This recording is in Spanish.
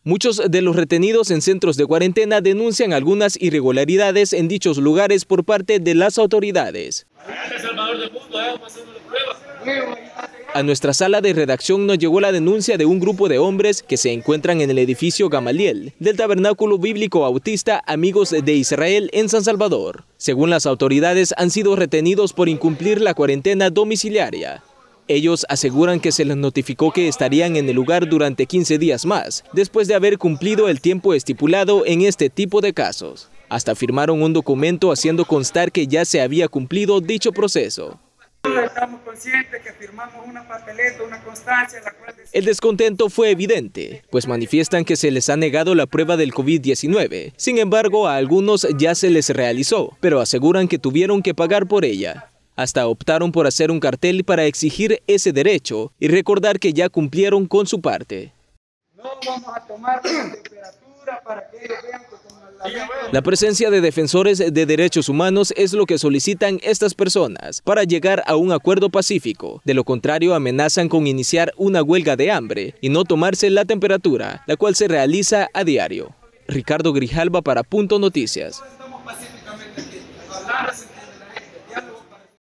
Muchos de los retenidos en centros de cuarentena denuncian algunas irregularidades en dichos lugares por parte de las autoridades. A nuestra sala de redacción nos llegó la denuncia de un grupo de hombres que se encuentran en el edificio Gamaliel del Tabernáculo Bíblico Bautista Amigos de Israel en San Salvador. Según las autoridades, han sido retenidos por incumplir la cuarentena domiciliaria. Ellos aseguran que se les notificó que estarían en el lugar durante 15 días más, después de haber cumplido el tiempo estipulado en este tipo de casos. Hasta firmaron un documento haciendo constar que ya se había cumplido dicho proceso. Estamos conscientes que firmamos una papeleta, una constancia en la cual... El descontento fue evidente, pues manifiestan que se les ha negado la prueba del COVID-19. Sin embargo, a algunos ya se les realizó, pero aseguran que tuvieron que pagar por ella. Hasta optaron por hacer un cartel para exigir ese derecho y recordar que ya cumplieron con su parte. No vamos a tomar la temperatura para que ellos vean que como la presencia de defensores de derechos humanos es lo que solicitan estas personas para llegar a un acuerdo pacífico. De lo contrario, amenazan con iniciar una huelga de hambre y no tomarse la temperatura, la cual se realiza a diario. Ricardo Grijalva para Punto Noticias.